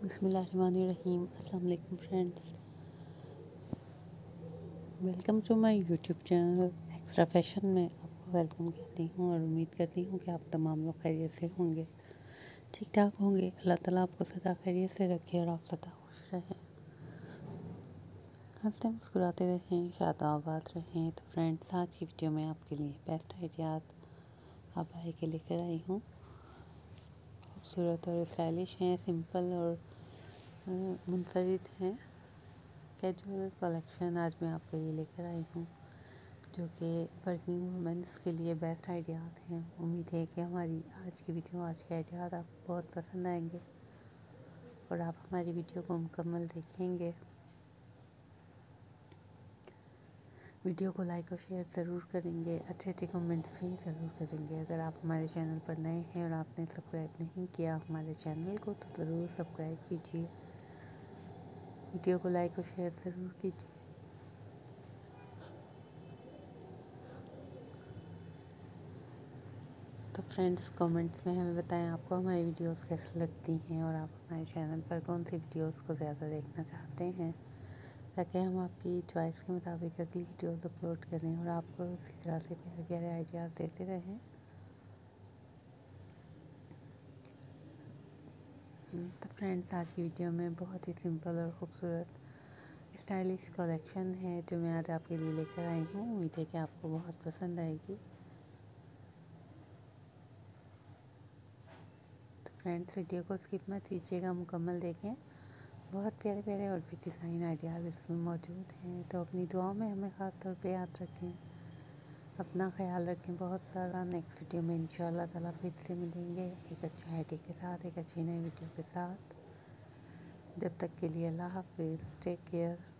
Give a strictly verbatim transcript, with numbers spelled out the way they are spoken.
बिस्मिल्लाहिर्रहमानिर्रहीम। अस्सलाम वालेकुम friends, welcome to my YouTube channel extra fashion में आपको वेलकम कहती हूँ और उम्मीद करती हूँ कि आप तमाम लोग खैरियत से होंगे, ठीक ठाक होंगे। अल्लाह ताला आपको सदा खैरियत से रखे और आप सदा खुश रहें, हंसते मुस्कुराते रहें, शादाबाद रहें। तो फ्रेंड्स, आज की वीडियो में आपके लिए बेस्ट आइडियाज़ अबाया के लेकर आई हूँ। खूबसूरत और स्टाइलिश हैं, सिंपल और मुनफरिद हैं। कैजुअल कलेक्शन आज मैं आपके लिए लेकर आई हूँ, जो कि वर्किंग वुमेंस के लिए बेस्ट आइडियाज़ हैं। उम्मीद है कि हमारी आज की वीडियो, आज के आइडियाज़ आपको बहुत पसंद आएंगे और आप हमारी वीडियो को मुकम्मल देखेंगे। वीडियो को लाइक और शेयर ज़रूर करेंगे, अच्छे अच्छे कमेंट्स भी ज़रूर करेंगे। अगर आप हमारे चैनल पर नए हैं और आपने सब्सक्राइब नहीं किया हमारे चैनल को, तो ज़रूर सब्सक्राइब कीजिए, वीडियो को लाइक और शेयर ज़रूर कीजिए। तो फ्रेंड्स, कमेंट्स में हमें बताएं आपको हमारी वीडियोस कैसी लगती हैं और आप हमारे चैनल पर कौन सी वीडियोस को ज़्यादा देखना चाहते हैं, ताकि हम आपकी चॉइस के मुताबिक अगली वीडियोस अपलोड करें और आपको इसी तरह से प्यारे प्यारे आइडियाज़ देते रहें। तो फ्रेंड्स, आज की वीडियो में बहुत ही सिंपल और ख़ूबसूरत स्टाइलिश कलेक्शन है जो मैं आज आपके लिए लेकर आई हूँ। उम्मीद है कि आपको बहुत पसंद आएगी। तो फ्रेंड्स, वीडियो को स्किप मत कीजिएगा, मुकम्मल देखें। बहुत प्यारे प्यारे और भी डिज़ाइन आइडियाज़ इसमें मौजूद हैं। तो अपनी दुआओं में हमें ख़ास तौर पे याद रखें, अपना ख्याल रखें बहुत सारा। नेक्स्ट वीडियो में इंशाअल्लाह ताला फिर से मिलेंगे एक अच्छे आइडिया के साथ, एक अच्छी नई वीडियो के साथ। जब तक के लिए अल्लाह हाफिज़, टेक केयर।